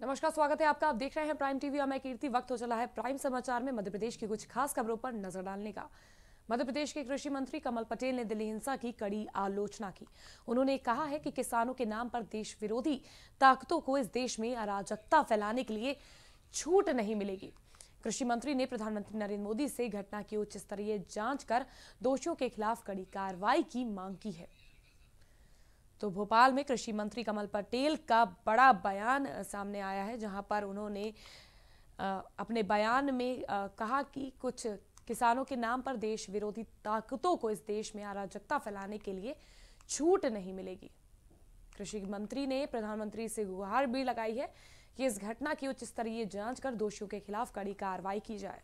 नमस्कार, स्वागत है आपका। आप देख रहे हैं प्राइम टीवी और मैं कीर्ति। वक्त हो चला है प्राइम समाचार में मध्य प्रदेश की कुछ खास खबरों पर नजर डालने का। मध्य प्रदेश के कृषि मंत्री कमल पटेल ने दिल्ली हिंसा की कड़ी आलोचना की। उन्होंने कहा है कि किसानों के नाम पर देश विरोधी ताकतों को इस देश में अराजकता फैलाने के लिए छूट नहीं मिलेगी। कृषि मंत्री ने प्रधानमंत्री नरेंद्र मोदी से घटना की उच्च स्तरीय जांच कर दोषियों के खिलाफ कड़ी कार्रवाई की मांग की है। तो भोपाल में कृषि मंत्री कमल पटेल का बड़ा बयान सामने आया है, जहां पर उन्होंने अपने बयान में कहा कि कुछ किसानों के नाम पर देश विरोधी ताकतों को इस देश में अराजकता फैलाने के लिए छूट नहीं मिलेगी। कृषि मंत्री ने प्रधानमंत्री से गुहार भी लगाई है कि इस घटना की उच्च स्तरीय जांच कर दोषियों के खिलाफ कड़ी कार्रवाई की जाए।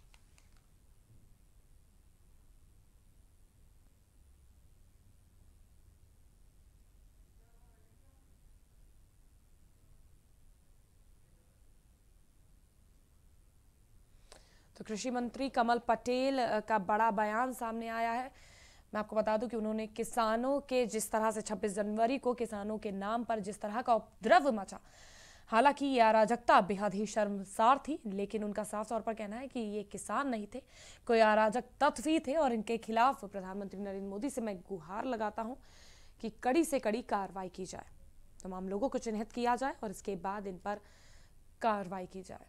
तो कृषि मंत्री कमल पटेल का बड़ा बयान सामने आया है। मैं आपको बता दूं कि उन्होंने किसानों के जिस तरह से 26 जनवरी को किसानों के नाम पर जिस तरह का उपद्रव मचा, हालांकि ये अराजकता बेहद ही शर्मसार थी, लेकिन उनका साफ तौर पर कहना है कि ये किसान नहीं थे, कोई अराजक तत्व ही थे और इनके खिलाफ प्रधानमंत्री नरेंद्र मोदी से मैं गुहार लगाता हूं कि कड़ी से कड़ी कार्रवाई की जाए, तमाम लोगों को चिन्हित किया जाए और इसके बाद इन पर कार्रवाई की जाए।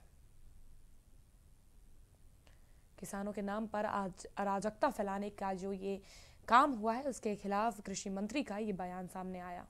किसानों के नाम पर आज अराजकता फैलाने का जो ये काम हुआ है, उसके खिलाफ कृषि मंत्री का ये बयान सामने आया।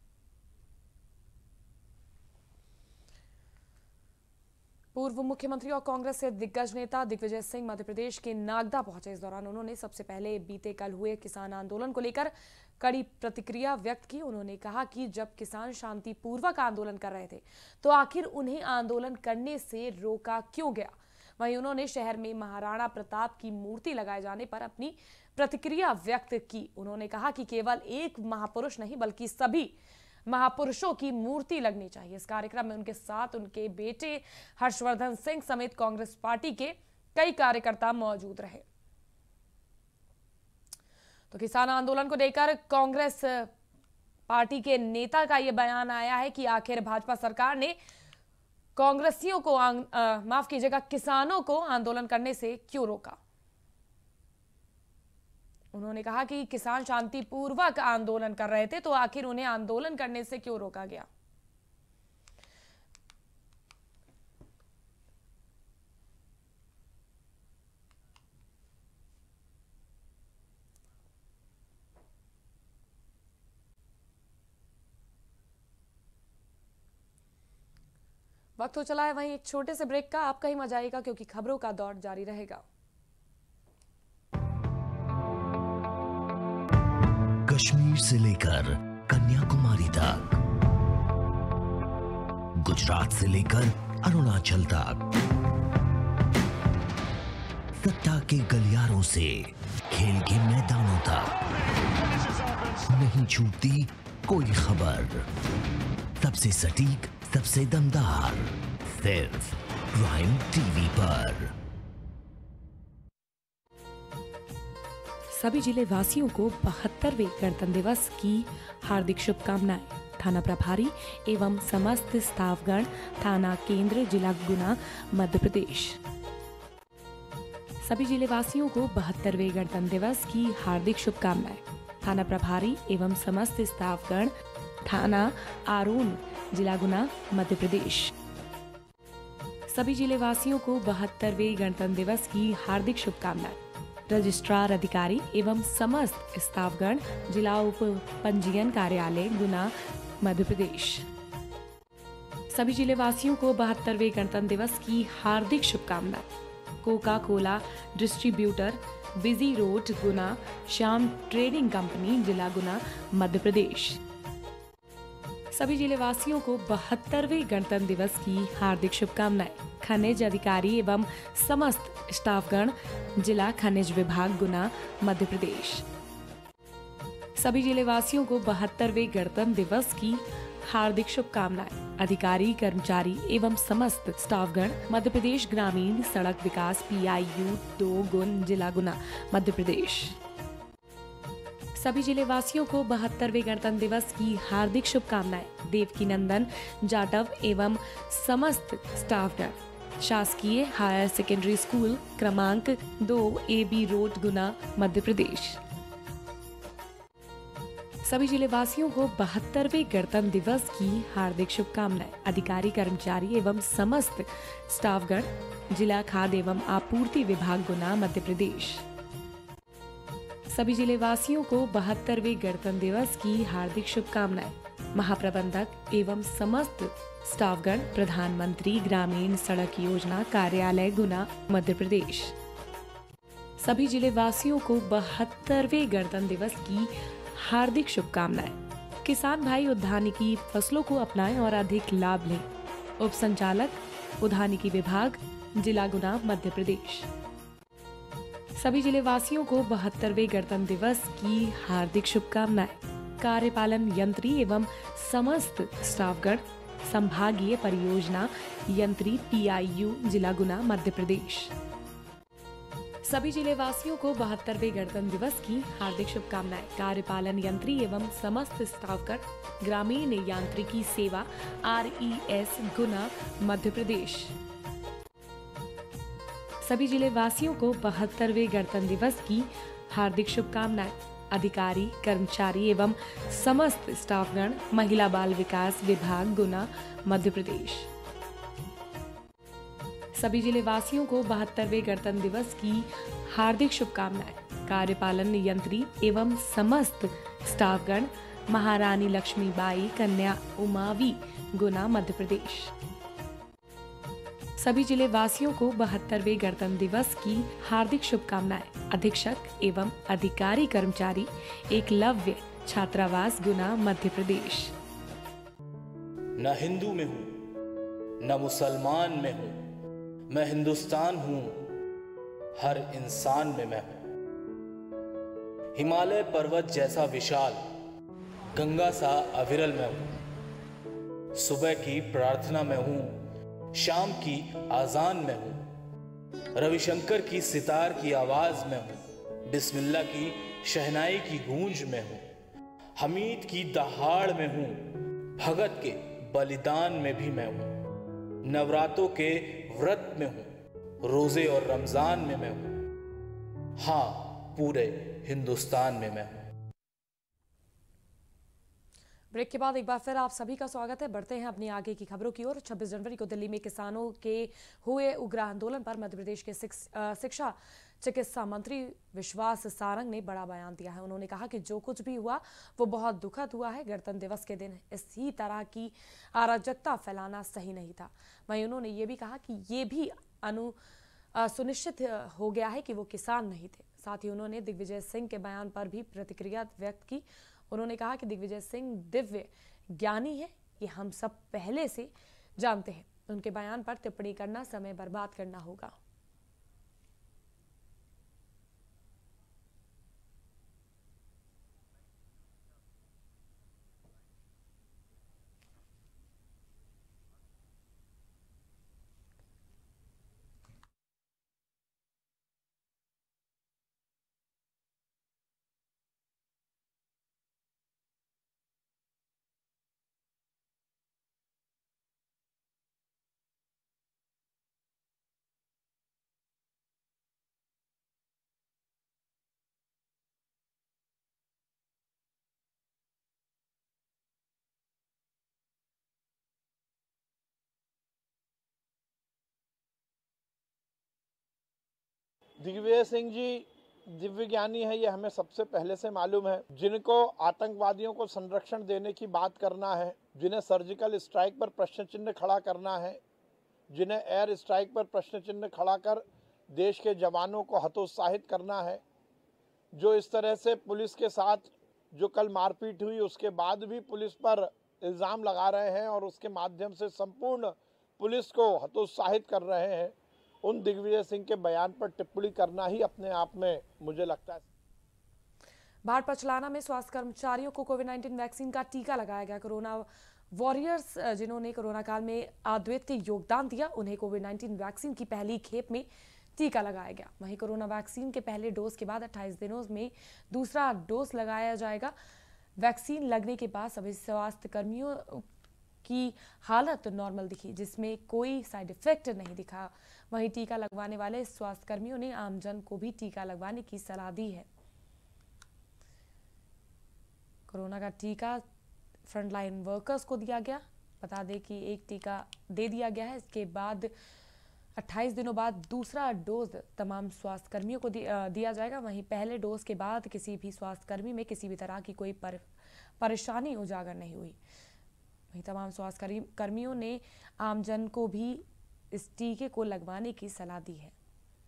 पूर्व मुख्यमंत्री और कांग्रेस से दिग्गज नेता दिग्विजय सिंह मध्य प्रदेश के नागदा पहुंचे। इस दौरान उन्होंने सबसे पहले बीते कल हुए किसान आंदोलन को लेकर कड़ी प्रतिक्रिया व्यक्त की। उन्होंने कहा कि जब किसान शांतिपूर्वक आंदोलन कर रहे थे तो आखिर उन्हें आंदोलन करने से रोका क्यों गया। वहीं उन्होंने शहर में महाराणा प्रताप की मूर्ति लगाए जाने पर अपनी प्रतिक्रिया व्यक्त की। उन्होंने कहा कि केवल एक महापुरुष नहीं बल्कि सभी महापुरुषों की मूर्ति लगनी चाहिए। इस कार्यक्रम में उनके साथ उनके बेटे हर्षवर्धन सिंह समेत कांग्रेस पार्टी के कई कार्यकर्ता मौजूद रहे। तो किसान आंदोलन को लेकर कांग्रेस पार्टी के नेता का यह बयान आया है कि आखिर भाजपा सरकार ने कांग्रेसियों को माफ कीजिएगा, किसानों को आंदोलन करने से क्यों रोका। उन्होंने कहा कि किसान शांतिपूर्वक आंदोलन कर रहे थे तो आखिर उन्हें आंदोलन करने से क्यों रोका गया। वक्त हो चला है वहीं एक छोटे से ब्रेक का। आप कहीं मत जाइएगा क्योंकि खबरों का दौर जारी रहेगा। कश्मीर से लेकर कन्याकुमारी तक, गुजरात से लेकर अरुणाचल तक, सत्ता के गलियारों से खेल के मैदानों तक, नहीं छूटती कोई खबर। सबसे सटीक, सबसे दमदार, सिर्फ प्राइम टीवी पर। सभी जिले वासियों को 72वें गणतंत्र दिवस की हार्दिक शुभकामनाएं। थाना प्रभारी एवं समस्त स्टाफगण, थाना केंद्र, जिला गुना, मध्य प्रदेश। सभी जिले वासियों को 72वें गणतंत्र दिवस की हार्दिक शुभकामनाएं। थाना प्रभारी एवं समस्त स्टाफगण, थाना आरोन, जिला गुना, मध्य प्रदेश। सभी जिले वासियों को 72वें गणतंत्र दिवस की हार्दिक शुभकामनाएं। रजिस्ट्रार अधिकारी एवं समस्त स्टाफगण, जिला उप पंजीयन कार्यालय, गुना, मध्य प्रदेश। सभी जिले वासियों को 72वें गणतंत्र दिवस की हार्दिक शुभकामनाएं। Coca Cola distributor, busy road, Guna, Shyam trading company, जिला गुना, मध्य प्रदेश। सभी जिले वासियों को 72वें गणतंत्र दिवस की हार्दिक शुभकामनाएं। खनिज अधिकारी एवं समस्त स्टाफगण, जिला खनिज विभाग, गुना, मध्य प्रदेश। सभी जिले वासियों को 72वें गणतंत्र दिवस की हार्दिक शुभकामनाएं। अधिकारी, कर्मचारी एवं समस्त स्टाफगण, मध्य प्रदेश ग्रामीण सड़क विकास, PIU 2 गुन, जिला गुना, मध्य प्रदेश। सभी जिले वासियों को 72वें गणतंत्र दिवस की हार्दिक शुभकामनाएं। देवकी नंदन जाटव एवं समस्त स्टाफगण, शासकीय हायर सेकेंडरी स्कूल क्रमांक 2 AB रोड गुना मध्य प्रदेश। सभी जिले वासियों को 72वें गणतंत्र दिवस की हार्दिक शुभकामनाएं। अधिकारी कर्मचारी एवं समस्त स्टाफगण, जिला खाद्य एवं आपूर्ति विभाग गुना मध्य प्रदेश। सभी जिले वासियों को 72वें गणतंत्र दिवस की हार्दिक शुभकामनाएं। महाप्रबंधक एवं समस्त स्टाफगण, प्रधानमंत्री ग्रामीण सड़क योजना कार्यालय गुना मध्य प्रदेश। सभी जिले वासियों को 72वें गणतंत्र दिवस की हार्दिक शुभकामनाएं। किसान भाई उद्यानिकी फसलों को अपनाएं और अधिक लाभ लें। उप संचालक उद्यानिकी विभाग, जिला गुना मध्य प्रदेश। सभी जिले वासियों को 72वें गणतंत्र दिवस की हार्दिक शुभकामनाएं। कार्यपालन यंत्री एवं समस्त स्टाफगण, संभागीय परियोजना यंत्री PIU, जिला गुना मध्य प्रदेश। सभी जिले वासियों को 72वें गणतंत्र दिवस की हार्दिक शुभकामनाएं। कार्यपालन यंत्री एवं समस्त स्टाफगण, ग्रामीण यांत्रिकी सेवा RES, गुना मध्य प्रदेश। सभी जिले वासियों को 72वें गणतंत्र दिवस की हार्दिक शुभकामनाएं। अधिकारी कर्मचारी एवं समस्त स्टाफगण, महिला बाल विकास विभाग गुना मध्य प्रदेश। सभी जिले वासियों को 72वें गणतंत्र दिवस की हार्दिक शुभकामनाएं। कार्यपालन यंत्री एवं समस्त स्टाफगण, महारानी लक्ष्मीबाई कन्या उमावी, गुना मध्य प्रदेश। सभी जिले वासियों को 72वें गणतंत्र दिवस की हार्दिक शुभकामनाएं। अधीक्षक एवं अधिकारी कर्मचारी, एकलव्य छात्रावास गुना मध्य प्रदेश। न हिंदू में हूँ न मुसलमान में हूँ, मैं हिंदुस्तान हूँ, हर इंसान में मैं हूँ। हिमालय पर्वत जैसा विशाल, गंगा सा अविरल मैं हूँ। सुबह की प्रार्थना में हूँ, शाम की आजान में हूँ। रविशंकर की सितार की आवाज में हूँ, बिस्मिल्लाह की शहनाई की गूंज में हूँ। हमीद की दहाड़ में हूँ, भगत के बलिदान में भी मैं हूँ। नवरात्रों के व्रत में हूँ, रोजे और रमजान में मैं हूँ। हाँ, पूरे हिंदुस्तान में मैं हूँ। ब्रेक के बाद एक बार फिर आप सभी का स्वागत है। बढ़ते हैं अपनी आगे की खबरों की ओर। 26 जनवरी को दिल्ली में किसानों के हुए उग्र आंदोलन पर मध्य प्रदेश के शिक्षा चिकित्सा मंत्री विश्वास सारंग ने बड़ा बयान दिया है। उन्होंने कहा कि जो कुछ भी हुआ वो बहुत दुखद हुआ है। गणतंत्र दिवस के दिन इसी तरह की अराजकता फैलाना सही नहीं था। वहीं उन्होंने ये भी कहा कि ये भी सुनिश्चित हो गया है कि वो किसान नहीं थे। साथ ही उन्होंने दिग्विजय सिंह के बयान पर भी प्रतिक्रिया व्यक्त की। उन्होंने कहा कि दिग्विजय सिंह दिव्य ज्ञानी है, ये हम सब पहले से जानते हैं। उनके बयान पर टिप्पणी करना समय बर्बाद करना होगा। दिग्विजय सिंह जी दिव्य ज्ञानी है, ये हमें सबसे पहले से मालूम है। जिनको आतंकवादियों को संरक्षण देने की बात करना है, जिन्हें सर्जिकल स्ट्राइक पर प्रश्न चिन्ह खड़ा करना है, जिन्हें एयर स्ट्राइक पर प्रश्न चिन्ह खड़ा कर देश के जवानों को हतोत्साहित करना है, जो इस तरह से पुलिस के साथ जो कल मारपीट हुई उसके बाद भी पुलिस पर इल्ज़ाम लगा रहे हैं और उसके माध्यम से संपूर्ण पुलिस को हतोत्साहित कर रहे हैं, उन दिग्विजय सिंह के बयान पर टिप्पणी करना ही अपने आप में मुझे लगता है। बाढ़ पचलाना में स्वास्थ्य कर्मचारियों को कोविड-19 वैक्सीन का टीका लगाया गया। कोरोना वॉरियर्स जिन्होंने कोरोना काल में अद्वितीय योगदान दिया, उन्हें कोविड-19 वैक्सीन की पहली खेप में टीका लगाया गया। वहीं कोरोना वैक्सीन के पहले डोज के बाद 28 दिनों में दूसरा डोज लगाया जाएगा। वैक्सीन लगने के बाद सभी स्वास्थ्य कर्मियों की हालत नॉर्मल दिखी, जिसमें कोई साइड इफेक्ट नहीं दिखा। वहीं टीका लगवाने वाले स्वास्थ्य कर्मियों ने आमजन को भी टीका लगवाने की सलाह दी है। कोरोना का टीका फ्रंटलाइन वर्कर्स को दिया गया। बता दें कि एक टीका दे दिया गया है, इसके बाद 28 दिनों बाद दूसरा डोज तमाम स्वास्थ्य कर्मियों को दिया जाएगा। वहीं पहले डोज के बाद किसी भी स्वास्थ्य कर्मी में किसी भी तरह की कोई परेशानी उजागर नहीं हुई। वहीं तमाम स्वास्थ्य कर्मियों ने आमजन को भी इस टीके को लगवाने की सलाह दी है।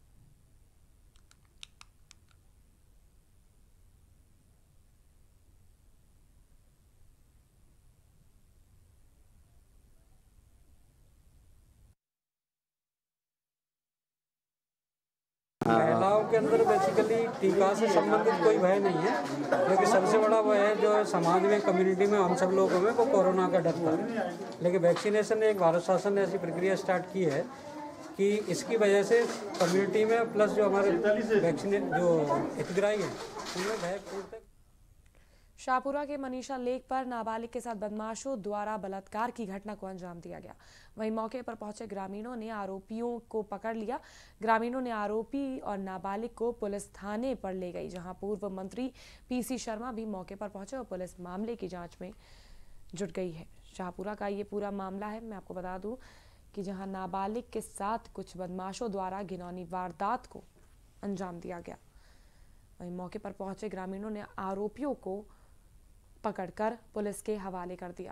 महिलाओं के अंदर बेसिकली टीका से संबंधित कोई भय नहीं है, लेकिन सबसे बड़ा वह है जो समाज में, कम्युनिटी में हम सब लोगों में वो कोरोना का डर था। लेकिन वैक्सीनेशन ने, एक भारत शासन ने ऐसी प्रक्रिया स्टार्ट की है कि इसकी वजह से कम्युनिटी में प्लस जो हमारे वैक्सीनेट जो हितग्राही हैं उनमें भय पूर्णतः। शाहपुरा के मनीषा लेक पर नाबालिग के साथ बदमाशों द्वारा बलात्कार की घटना को अंजाम दिया गया। वहीं मौके पर पहुंचे ग्रामीणों ने आरोपियों को पकड़ लिया। ग्रामीणों ने आरोपी और नाबालिग को पुलिस थाने पर ले गई, जहां पूर्व मंत्री पीसी शर्मा भी मौके पर पहुंचे और पुलिस मामले की जांच में जुट गई है। शाहपुरा का ये पूरा मामला है। मैं आपको बता दूं कि जहां नाबालिग के साथ कुछ बदमाशों द्वारा घिनौनी वारदात को अंजाम दिया गया। वहीं मौके पर पहुंचे ग्रामीणों ने आरोपियों को पकड़कर पुलिस के हवाले कर दिया।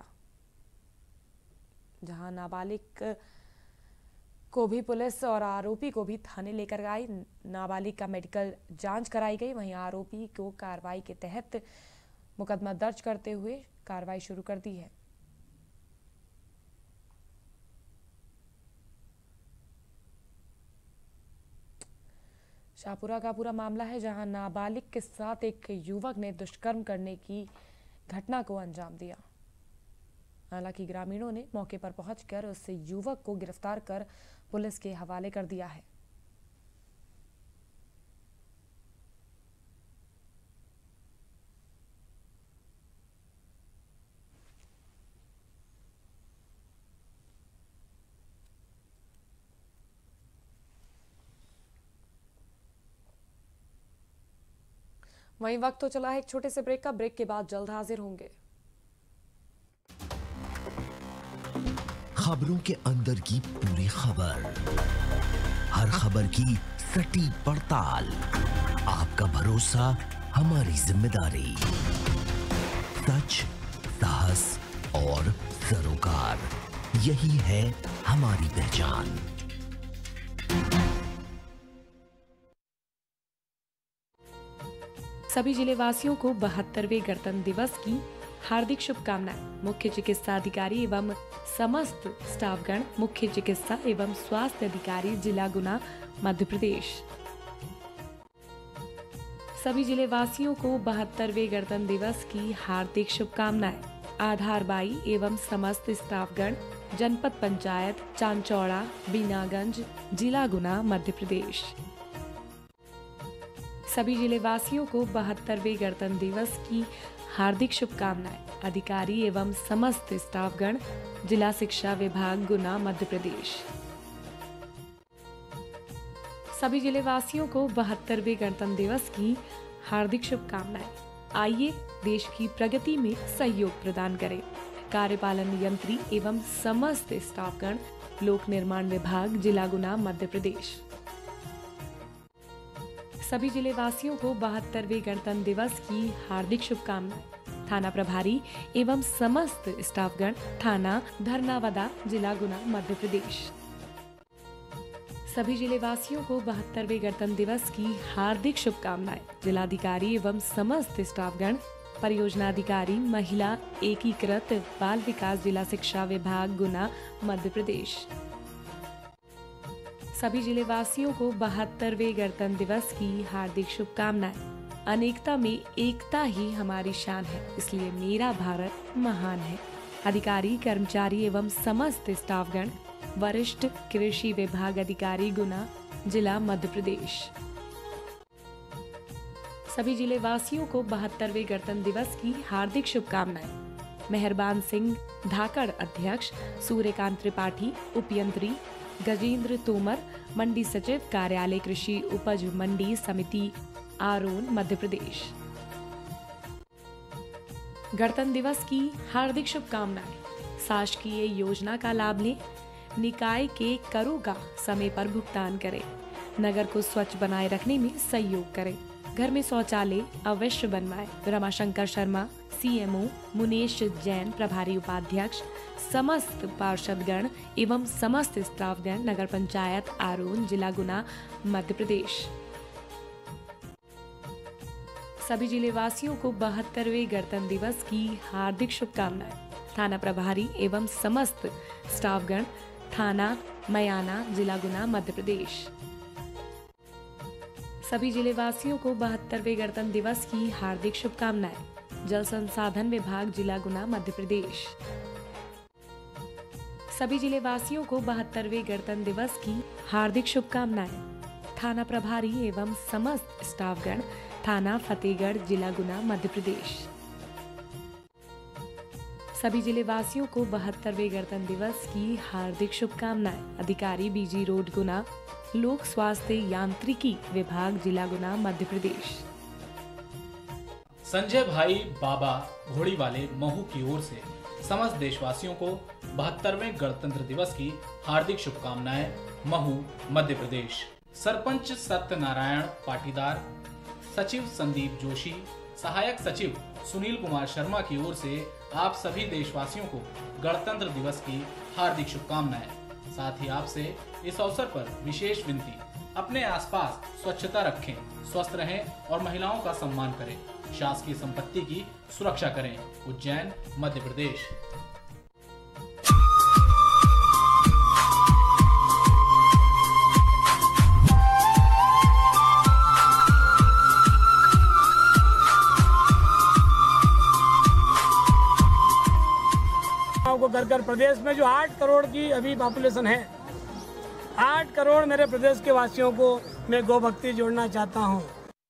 जहां नाबालिग को भी पुलिस और आरोपी को भी थाने लेकर आई। नाबालिग का मेडिकल जांच कराई गई। वहीं आरोपी को कार्रवाई के तहत मुकदमा दर्ज करते हुए कार्रवाई शुरू कर दी है। शाहपुरा का पूरा मामला है, जहां नाबालिग के साथ एक युवक ने दुष्कर्म करने की घटना को अंजाम दिया। हालांकि ग्रामीणों ने मौके पर पहुंचकर उस युवक को गिरफ्तार कर पुलिस के हवाले कर दिया है। वहीं वक्त तो चला है एक छोटे से ब्रेक का। ब्रेक के बाद जल्द हाजिर होंगे। खबरों के अंदर की पूरी खबर, हर खबर की सटीक पड़ताल, आपका भरोसा हमारी जिम्मेदारी। सच, साहस और सरोकार, यही है हमारी पहचान। सभी जिले वासियों को 72वें गणतंत्र दिवस की हार्दिक शुभकामनाएं। मुख्य चिकित्सा अधिकारी एवं समस्त स्टाफगण, मुख्य चिकित्सा एवं स्वास्थ्य अधिकारी, जिला गुना, मध्य प्रदेश। सभी जिले वासियों को 72वें गणतंत्र दिवस की हार्दिक शुभकामनाएं। आधारबाई एवं समस्त स्टाफगण, जनपद पंचायत चांचौड़ा, बीनागंज, जिला गुना, मध्य प्रदेश। सभी जिले वासियों को 72वें गणतंत्र दिवस की हार्दिक शुभकामनाएं। अधिकारी एवं समस्त स्टाफगण, जिला शिक्षा विभाग, गुना, मध्य प्रदेश। सभी जिले वासियों को 72वें गणतंत्र दिवस की हार्दिक शुभकामनाएं। आइए देश की प्रगति में सहयोग प्रदान करें। कार्यपालन यंत्री एवं समस्त स्टाफगण, लोक निर्माण विभाग, जिला गुना, मध्य प्रदेश। सभी जिले वासियों को 72वें गणतंत्र दिवस की हार्दिक शुभकामनाएं। थाना प्रभारी एवं समस्त स्टाफगण, थाना धरनावदा, जिला गुना, मध्य प्रदेश। सभी जिले वासियों को 72वें गणतंत्र दिवस की हार्दिक शुभकामनाएं। जिलाधिकारी एवं समस्त स्टाफगण, परियोजना अधिकारी, महिला एकीकृत बाल विकास, जिला शिक्षा विभाग, गुना, मध्य प्रदेश। सभी जिले वासियों को 72वें गणतंत्र दिवस की हार्दिक शुभकामनाएं। अनेकता में एकता ही हमारी शान है, इसलिए मेरा भारत महान है। अधिकारी, कर्मचारी एवं समस्त स्टाफगण, वरिष्ठ कृषि विभाग अधिकारी, गुना, जिला मध्य प्रदेश। सभी जिले वासियों को 72वें गणतंत्र दिवस की हार्दिक शुभकामनाएं। मेहरबान सिंह धाकड़ अध्यक्ष, सूर्यकांत त्रिपाठी उपयंत्री, गजेंद्र तोमर मंडी सचिव, कार्यालय कृषि उपज मंडी समिति आरोन मध्य प्रदेश। गणतंत्र दिवस की हार्दिक शुभकामनाएं। शासकीय योजना का लाभ लें, निकाय के करों का समय पर भुगतान करें, नगर को स्वच्छ बनाए रखने में सहयोग करें, घर में शौचालय अवश्य बनवाएं। रमाशंकर शर्मा सीएमओ, मुनेश जैन प्रभारी उपाध्यक्ष, समस्त पार्षदगण एवं समस्त स्टाफगण, नगर पंचायत आरोन, जिला गुना मध्य प्रदेश। सभी जिले वासियों को 72वें गणतंत्र दिवस की हार्दिक शुभकामनाएं। थाना प्रभारी एवं समस्त स्टाफगण, थाना मयाना, जिला गुना मध्य प्रदेश। सभी जिले वासियों को 72वें गणतंत्र दिवस की हार्दिक शुभकामनाएं। जल संसाधन विभाग, जिला गुना मध्य प्रदेश। सभी जिले वासियों को 72वें गणतंत्र दिवस की हार्दिक शुभकामनाएं। थाना प्रभारी एवं समस्त स्टाफगण, थाना फतेहगढ़, जिला गुना मध्य प्रदेश। सभी जिले वासियों को 72वें गणतंत्र दिवस की हार्दिक शुभकामनाएं। अधिकारी बीजी रोड गुना, लोक स्वास्थ्य यांत्रिकी विभाग, जिला गुना मध्य प्रदेश। संजय भाई बाबा घोड़ीवाले महू की ओर से समस्त देशवासियों को 72वें गणतंत्र दिवस की हार्दिक शुभकामनाएं। महू मध्य प्रदेश। सरपंच सत्यनारायण पाटीदार, सचिव संदीप जोशी, सहायक सचिव सुनील कुमार शर्मा की ओर से आप सभी देशवासियों को गणतंत्र दिवस की हार्दिक शुभकामनाएं। साथ ही आपसे इस अवसर पर विशेष विनती, अपने आसपास स्वच्छता रखें, स्वस्थ रहें और महिलाओं का सम्मान करें, शासकीय संपत्ति की सुरक्षा करें। उज्जैन मध्य प्रदेश। को कर प्रदेश में जो 8 करोड़ की अभी पॉपुलेशन है, 8 करोड़ मेरे प्रदेश के वासियों को मैं गौ भक्ति जोड़ना चाहता हूँ।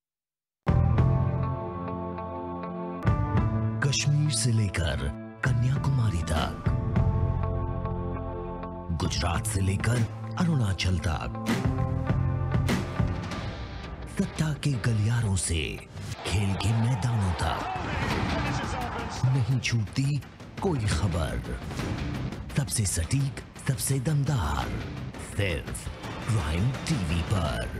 कश्मीर से लेकर कन्याकुमारी तक, गुजरात से लेकर अरुणाचल तक, सत्ता के गलियारों से खेल के मैदानों तक, नहीं छूटती कोई खबर। सबसे सटीक, सबसे दमदार, सिर्फ प्राइम टीवी पर।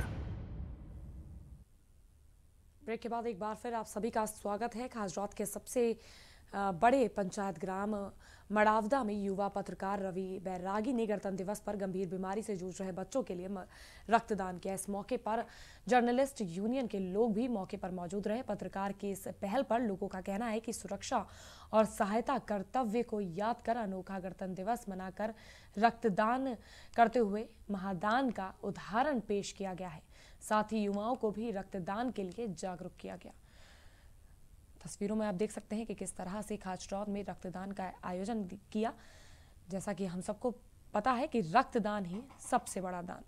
ब्रेक के बाद एक बार फिर आप सभी का स्वागत है। खासरात के सबसे बड़े पंचायत ग्राम मड़ावदा में युवा पत्रकार रवि बैरागी ने गणतंत्र दिवस पर गंभीर बीमारी से जूझ रहे बच्चों के लिए रक्तदान किया। इस मौके पर जर्नलिस्ट यूनियन के लोग भी मौके पर मौजूद रहे। पत्रकार की इस पहल पर लोगों का कहना है कि सुरक्षा और सहायता कर्तव्य को याद कर अनोखा गणतंत्र दिवस मनाकर रक्तदान करते हुए महादान का उदाहरण पेश किया गया है। साथ ही युवाओं को भी रक्तदान के लिए जागरूक किया गया। तस्वीरों में आप देख सकते हैं कि किस तरह से खाचरौद में रक्तदान का आयोजन किया। जैसा कि हम सबको पता है कि रक्तदान ही सबसे बड़ा दान।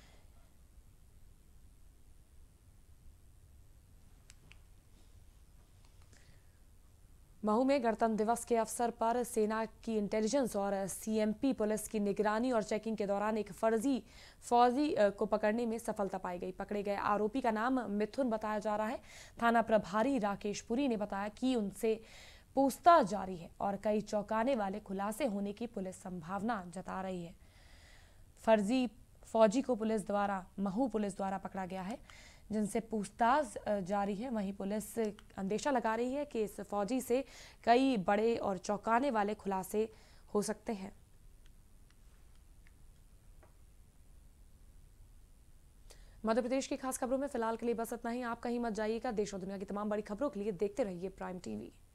महू में गणतंत्र दिवस के अवसर पर सेना की इंटेलिजेंस और सीएमपी पुलिस की निगरानी और चेकिंग के दौरान एक फर्जी फौजी को पकड़ने में सफलता पाई गई। पकड़े गए आरोपी का नाम मिथुन बताया जा रहा है। थाना प्रभारी राकेश पुरी ने बताया कि उनसे पूछताछ जारी है और कई चौंकाने वाले खुलासे होने की पुलिस संभावना जता रही है। फर्जी फौजी को महू पुलिस द्वारा पकड़ा गया है, जिनसे पूछताछ जारी है। वहीं पुलिस अंदेशा लगा रही है कि इस फौजी से कई बड़े और चौंकाने वाले खुलासे हो सकते हैं। मध्य प्रदेश की खास खबरों में फिलहाल के लिए बस इतना ही। आप कहीं मत जाइएगा। देश और दुनिया की तमाम बड़ी खबरों के लिए देखते रहिए प्राइम टीवी।